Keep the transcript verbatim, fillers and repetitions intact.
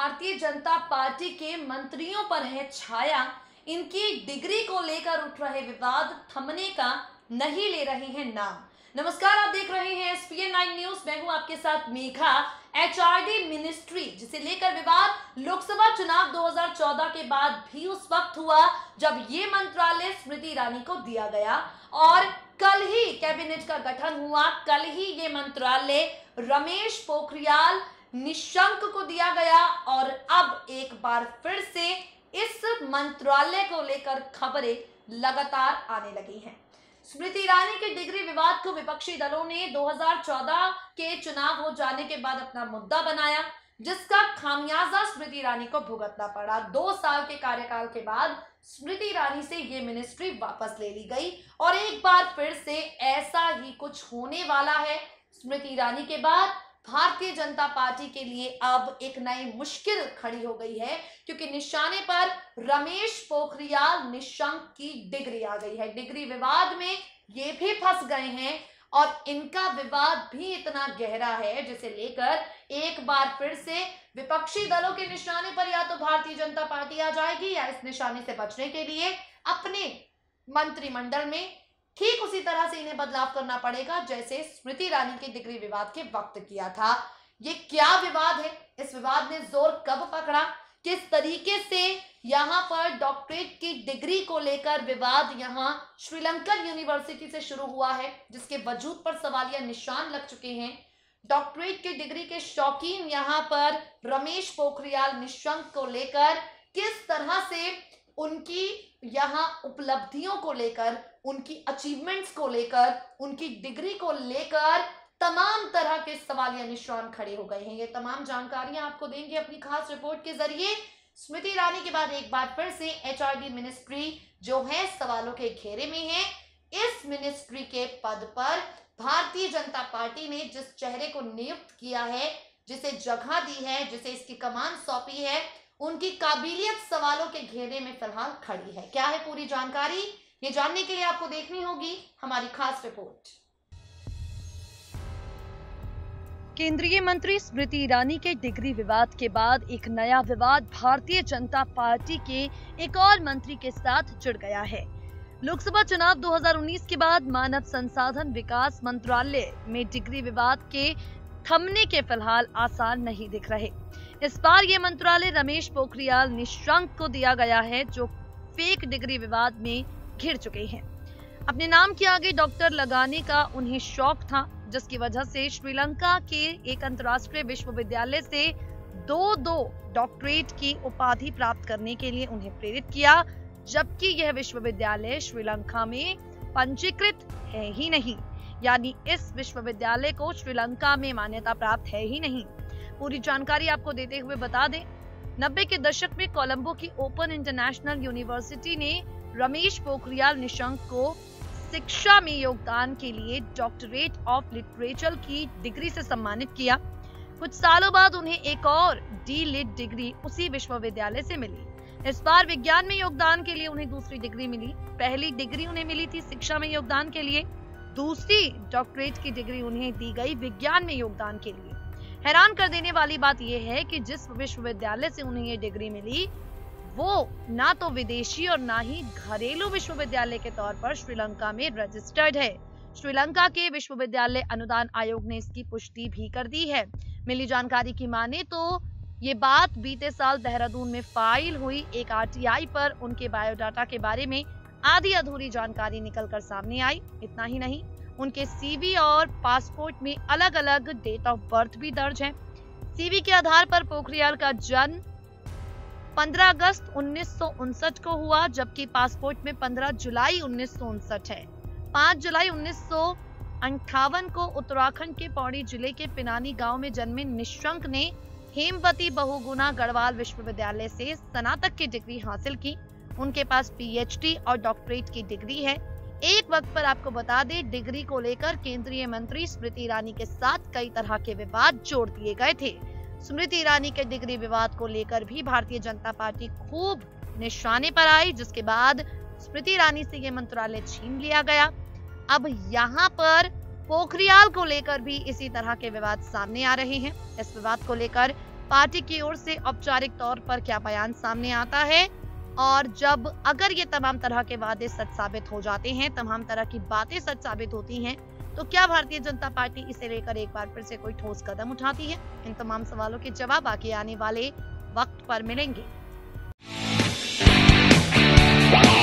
Bharatiya Janata party के मंत्रियों पर है छाया। इनकी डिग्री को लेकर उठ रहे विवाद थमने का नहीं ले रहे हैं नाम। नमस्कार, आप देख रहे हैं S P N nine news. मैं हूं आपके साथ Megha. H R D ministry जिसे लेकर विवाद लोकसभा चुनाव दो हज़ार चौदह के बाद भी उस वक्त हुआ जब ये मंत्रालय स्मृति ईरानी को दिया गया और कल ही कैबिनेट का गठन हुआ। कल ही ये मंत्रालय रमेश पोखरियाल निशंक को दिया गया और अब एक बार फिर से इस मंत्रालय को लेकर खबरें लगातार आने लगी हैं। स्मृति ईरानी के डिग्री विवाद को विपक्षी दलों ने दो हज़ार चौदह के चुनाव हो जाने के बाद अपना मुद्दा बनाया, जिसका खामियाजा स्मृति ईरानी को भुगतना पड़ा। दो साल के कार्यकाल के बाद स्मृति ईरानी से ये मिनिस्ट्री वापस ले ली गई और एक बार फिर से ऐसा ही कुछ होने वाला है। स्मृति ईरानी के बाद भारतीय जनता पार्टी के लिए अब एक नई मुश्किल खड़ी हो गई है, क्योंकि निशाने पर रमेश पोखरियाल निशंक की डिग्री आ गई है। डिग्री विवाद में ये भी फंस गए हैं और इनका विवाद भी इतना गहरा है जिसे लेकर एक बार फिर से विपक्षी दलों के निशाने पर या तो भारतीय जनता पार्टी आ जाएगी या इस निशाने से बचने के लिए अपने मंत्रिमंडल में ठीक उसी तरह से इन्हें बदलाव करना पड़ेगा जैसे स्मृति ईरानी के डिग्री विवाद के वक्त किया था। ये क्या विवाद है? इस विवाद ने जोर कब पकड़ा? किस तरीके से यहाँ पर डॉक्टरेट की डिग्री को लेकर विवाद यहाँ श्रीलंकन यूनिवर्सिटी से शुरू हुआ है, जिसके वजूद पर सवालिया निशान लग चुके हैं। डॉक्टरेट की डिग्री के शौकीन यहाँ पर रमेश पोखरियाल निशंक को लेकर किस तरह से उनकी यहाँ उपलब्धियों को लेकर, उनकी अचीवमेंट्स को लेकर, उनकी डिग्री को लेकर तमाम तरह के सवालिया निशान खड़े हो गए हैं। ये तमाम जानकारियां आपको देंगे अपनी खास रिपोर्ट के जरिए। स्मृति ईरानी के बाद एक बार फिर से एच आर डी मिनिस्ट्री जो है सवालों के घेरे में है। इस मिनिस्ट्री के पद पर भारतीय जनता पार्टी ने जिस चेहरे को नियुक्त किया है, जिसे जगह दी है, जिसे इसकी कमान सौंपी है, उनकी काबिलियत सवालों के घेरे में फिलहाल खड़ी है। क्या है पूरी जानकारी, ये जानने के लिए आपको देखनी होगी हमारी खास रिपोर्ट। केंद्रीय मंत्री स्मृति ईरानी के डिग्री विवाद के बाद एक नया विवाद भारतीय जनता पार्टी के एक और मंत्री के साथ जुड़ गया है। लोकसभा चुनाव दो हज़ार उन्नीस के बाद मानव संसाधन विकास मंत्रालय में डिग्री विवाद के थमने के फिलहाल आसार नहीं दिख रहे। इस बार ये मंत्रालय रमेश पोखरियाल निशंक को दिया गया है, जो फेक डिग्री विवाद में घिर चुके हैं। अपने नाम के आगे डॉक्टर लगाने का उन्हें शौक था, जिसकी वजह से श्रीलंका के एक अंतर्राष्ट्रीय विश्वविद्यालय से दो दो डॉक्टरेट की उपाधि प्राप्त करने के लिए उन्हें प्रेरित किया, जबकि यह विश्वविद्यालय श्रीलंका में पंजीकृत है ही नहीं, यानी इस विश्वविद्यालय को श्रीलंका में मान्यता प्राप्त है ही नहीं। पूरी जानकारी आपको देते हुए बता दें, नब्बे के दशक में कोलंबो की ओपन इंटरनेशनल यूनिवर्सिटी ने रमेश पोखरियाल निशंक को शिक्षा में योगदान के लिए डॉक्टरेट ऑफ लिटरेचर की डिग्री से सम्मानित किया। कुछ सालों बाद उन्हें एक और डी लिट डिग्री उसी विश्वविद्यालय से मिली। इस बार विज्ञान में योगदान के लिए उन्हें दूसरी डिग्री मिली। पहली डिग्री उन्हें मिली थी शिक्षा में योगदान के लिए, दूसरी डॉक्टरेट की डिग्री उन्हें दी गई विज्ञान में योगदान के लिए। हैरान कर देने वाली बात यह है कि जिस विश्वविद्यालय से उन्हें ये डिग्री मिली वो ना तो विदेशी और ना ही घरेलू विश्वविद्यालय के तौर पर श्रीलंका में रजिस्टर्ड है। श्रीलंका के विश्वविद्यालय अनुदान आयोग ने इसकी पुष्टि भी कर दी है। मिली जानकारी की माने तो ये बात बीते साल देहरादून में फाइल हुई एक आर टी आई पर उनके बायोडाटा के बारे में आधी अधूरी जानकारी निकलकर सामने आई। इतना ही नहीं, उनके सी वी और पासपोर्ट में अलग अलग डेट ऑफ बर्थ भी दर्ज है। सी वी के आधार पर पोखरियाल का जन्म पंद्रह अगस्त उन्नीस सौ उनसठ को हुआ, जबकि पासपोर्ट में पंद्रह जुलाई उन्नीस सौ उनसठ है। पाँच जुलाई उन्नीस सौ अंठावन को उत्तराखंड के पौड़ी जिले के पिनानी गांव में जन्मे निशंक ने हेमवती बहुगुणा गढ़वाल विश्वविद्यालय से स्नातक की डिग्री हासिल की। उनके पास पी एच डी और डॉक्टरेट की डिग्री है। एक वक्त पर आपको बता दें, डिग्री को लेकर केंद्रीय मंत्री स्मृति ईरानी के साथ कई तरह के विवाद जोड़ दिए गए थे। स्मृति ईरानी के डिग्री विवाद को लेकर भी भारतीय जनता पार्टी खूब निशाने पर आई, जिसके बाद स्मृति ईरानी से यह मंत्रालय छीन लिया गया। अब यहाँ पर पोखरियाल को लेकर भी इसी तरह के विवाद सामने आ रहे हैं। इस विवाद को लेकर पार्टी की ओर से औपचारिक तौर पर क्या बयान सामने आता है, और जब अगर ये तमाम तरह के वादे सच साबित हो जाते हैं, तमाम तरह की बातें सच साबित होती हैं, तो क्या भारतीय जनता पार्टी इसे लेकर एक बार फिर से कोई ठोस कदम उठाती है? इन तमाम सवालों के जवाब आगे आने वाले वक्त पर मिलेंगे।